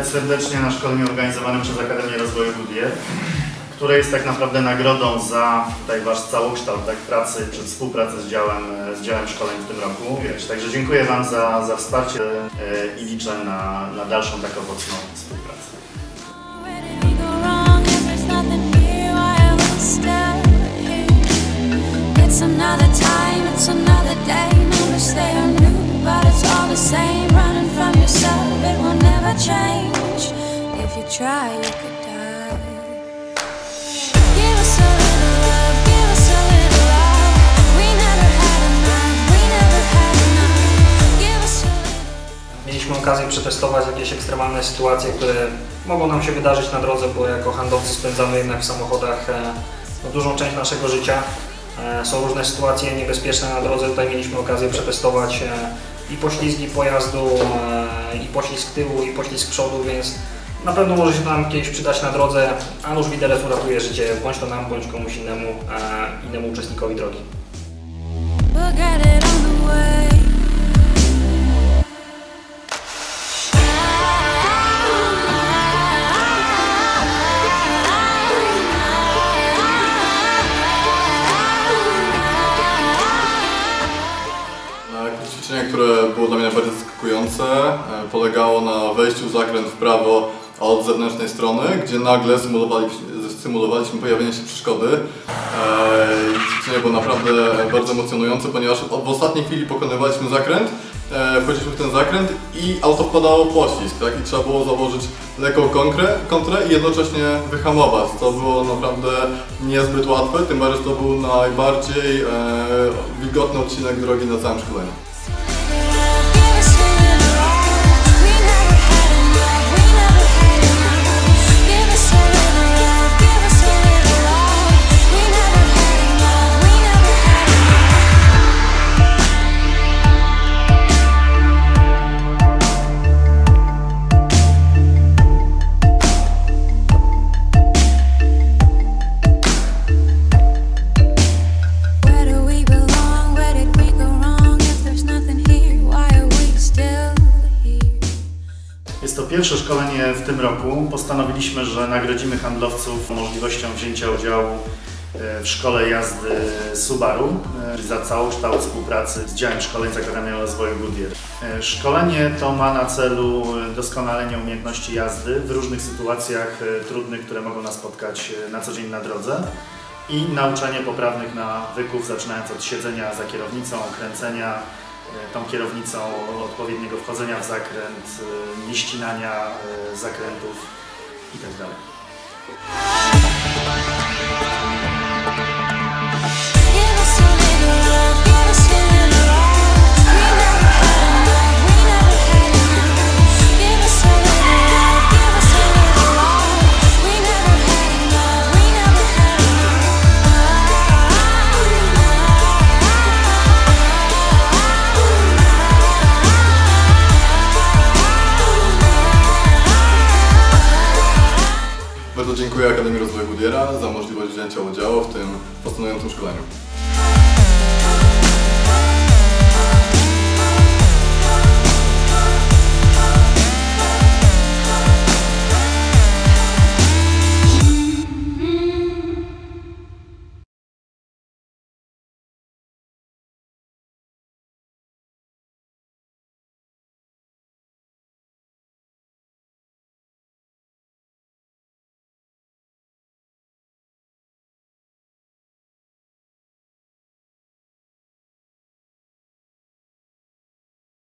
serdecznie na szkoleniu organizowanym przez Akademię Rozwoju Goodyear, które jest tak naprawdę nagrodą za tutaj Wasz całokształt pracy, przez współpracę z działem szkoleń w tym roku. Także dziękuję Wam za wsparcie i liczę na dalszą tak owocną współpracę. Try, you could die. Mieliśmy okazję przetestować jakieś ekstremalne sytuacje, które mogą nam się wydarzyć na drodze, bo jako handlowcy spędzamy jednak w samochodach dużą część naszego życia. Są różne sytuacje niebezpieczne na drodze. Tutaj mieliśmy okazję przetestować i poślizgi pojazdu, i poślizg tyłu, i poślizg przodu, więc na pewno może się to nam kiedyś przydać na drodze, a nóż widelec uratuje życie, bądź to nam, bądź komuś innemu uczestnikowi drogi. Ćwiczenie, które było dla mnie najbardziej zaskakujące, polegało na wejściu w zakręt w prawo od zewnętrznej strony, gdzie nagle symulowaliśmy pojawienie się przeszkody. Ćwiczenie było naprawdę bardzo emocjonujące, ponieważ w ostatniej chwili pokonywaliśmy zakręt, wchodziliśmy w ten zakręt i auto wpadało w poślizg, tak? I trzeba było założyć lekką kontrę i jednocześnie wyhamować. To było naprawdę niezbyt łatwe, tym bardziej, że to był najbardziej wilgotny odcinek drogi na całym szkoleniu. Jest to pierwsze szkolenie w tym roku. Postanowiliśmy, że nagrodzimy handlowców możliwością wzięcia udziału w szkole jazdy Subaru za całokształt współpracy z działem szkoleń z Akademią Rozwoju Goodyear. Szkolenie to ma na celu doskonalenie umiejętności jazdy w różnych sytuacjach trudnych, które mogą nas spotkać na co dzień na drodze i nauczenie poprawnych nawyków, zaczynając od siedzenia za kierownicą, kręcenia tą kierownicą, odpowiedniego wchodzenia w zakręt, nieścinania zakrętów itd. Bardzo dziękuję Akademii Rozwoju Goodyeara za możliwość wzięcia udziału w tym fascynującym szkoleniu.